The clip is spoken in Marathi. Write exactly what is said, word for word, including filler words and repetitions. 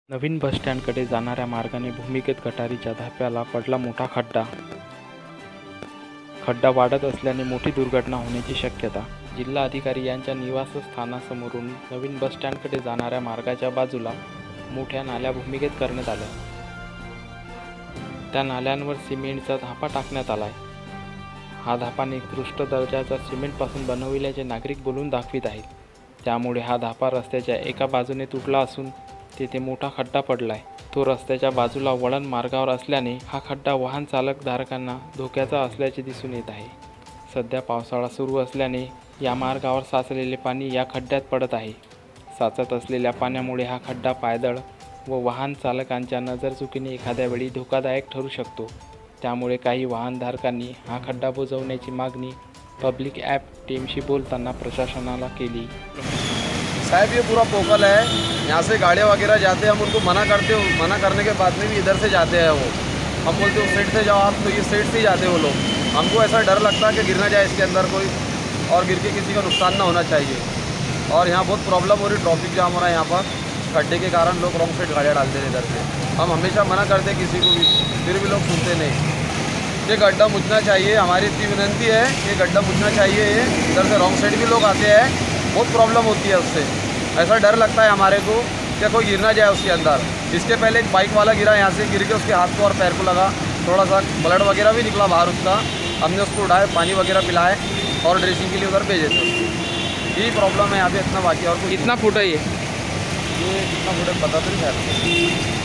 नवीन बस स्टँडकडे जाणाऱ्या मार्गाने भूमिगत गटारीच्या धाप्याला पडला मोठा खड्डा. खड्डा वाढत असल्याने मोठी दुर्घटना होण्याची शक्यता. जिल्हा अधिकारी यांच्या निवासस्थानासमोरून नवीन बस स्टँडकडे जाणाऱ्या मार्गाच्या बाजूला मोठ्या नाल्या भूमिगत करण्यात आल्या. त्या नाल्यांवर सिमेंटचा धापा टाकण्यात आलाय. हा धापा निकृष्ट दर्जाचा सिमेंटपासून बनविल्याचे नागरिक बोलून दाखवित आहेत. त्यामुळे हा धापा रस्त्याच्या एका बाजूने तुटला असून तेथे मोठा खड्डा पडलाय. तो रस्त्याच्या बाजूला वळण मार्गावर असल्याने हा खड्डा वाहन चालक धारकांना धोक्याचा असल्याचे दिसून येत आहे. सध्या पावसाळा सुरू असल्याने या मार्गावर साचलेले पाणी या खड्ड्यात पडत आहे. साचत असलेल्या पाण्यामुळे हा खड्डा पायदळ व वाहन चालकांच्या नजरचुकीने एखाद्या वेळी धोकादायक ठरू शकतो. त्यामुळे काही वाहनधारकांनी हा खड्डा बुजवण्याची मागणी पब्लिक ॲप टीमशी बोलताना प्रशासनाला केली. साहब ये पूरा पोकल है, यहाँ से गाड़ियाँ वगैरह जाते हैं, हम उनको मना करते हो मना करने के बाद में भी इधर से जाते हैं वो. हम बोलते उस साइड से जाओ आप, तो ये साइड से ही जाते हैं वो लोग. हमको ऐसा डर लगता है कि गिर ना जाए इसके अंदर कोई और गिर के किसी का नुकसान ना होना चाहिए. और यहाँ बहुत प्रॉब्लम हो रही, ट्रैफिक जाम हो रहा है यहाँ पर. खड्डे के कारण लोग रॉन्ग साइड गाड़ियाँ डालते हैं इधर से. हम हमेशा मना करते हैं किसी को भी, फिर भी लोग सुनते नहीं. ये गड्ढा मुझना चाहिए, हमारी इतनी विनंती है कि गड्ढा मुझना चाहिए. ये इधर से रॉन्ग साइड भी लोग आते हैं, बहुत प्रॉब्लम होती है उससे. ऐसा डर लगता है हमारे को कि कोई गिर ना जाए उसके अंदर. इसके पहले एक बाइक वाला गिरा, यहाँ से गिर के उसके हाथ को और पैर को लगा, थोड़ा सा ब्लड वगैरह भी निकला बाहर उसका. हमने उसको उठाए, पानी वगैरह पिलाए और ड्रेसिंग के लिए उधर भेजे थे. यही प्रॉब्लम है यहाँ पे, इतना बाकी और कुछ. कितना फुट है ये? ये कितना फुट है पता तो नहीं है.